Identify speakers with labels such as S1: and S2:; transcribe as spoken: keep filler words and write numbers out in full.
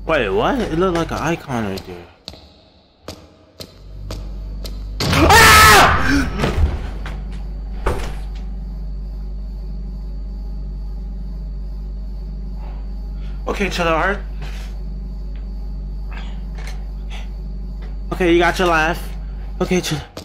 S1: Wait, what? It looked like an icon right there. Ah! Okay, to the art. Okay, you got your laugh. Okay, chill.